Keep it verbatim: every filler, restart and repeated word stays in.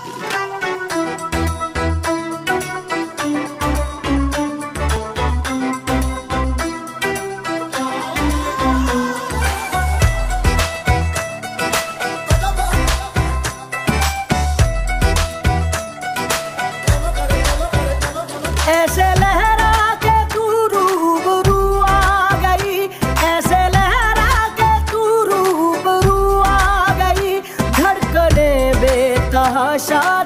ऐसे लहरा के तू रूबरू आ गई, ऐसे लहरा के तू रूबरू आ गई, धड़कने बेतहाशा